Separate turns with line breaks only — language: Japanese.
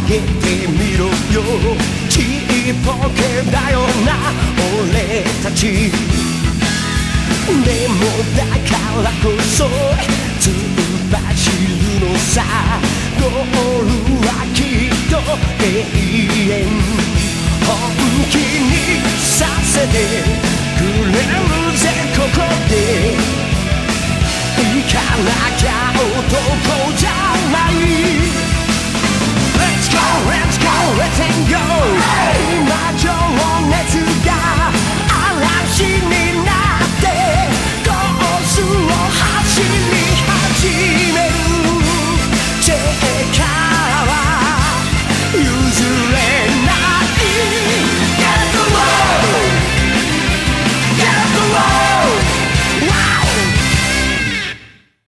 げてみろよ、ちっぽけだよな俺たち。でもだからこそ突っ走るのさ、ゴールはきっと永遠。本気にさせてくれるぜここで、行かなきゃ男じゃない。 Let's go, let's go, let's and go、 今情熱が嵐になってコースを走る。